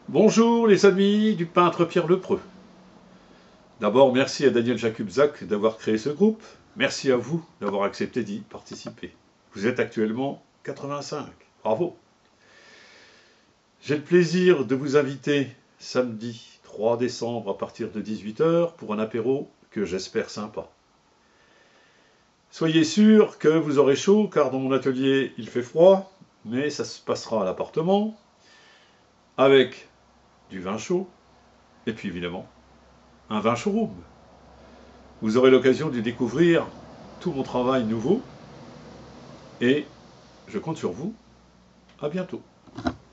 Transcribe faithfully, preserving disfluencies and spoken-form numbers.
Bonjour les amis du peintre Pierre Lepreux. D'abord, merci à Daniel Jakubczak d'avoir créé ce groupe. Merci à vous d'avoir accepté d'y participer. Vous êtes actuellement quatre-vingt-cinq. Bravo. J'ai le plaisir de vous inviter samedi trois décembre à partir de dix-huit heures pour un apéro que j'espère sympa. Soyez sûr que vous aurez chaud car dans mon atelier il fait froid, mais ça se passera à l'appartement avec du vin chaud et puis évidemment un vin showroom. Vous aurez l'occasion de découvrir tout mon travail nouveau et je compte sur vous. À bientôt.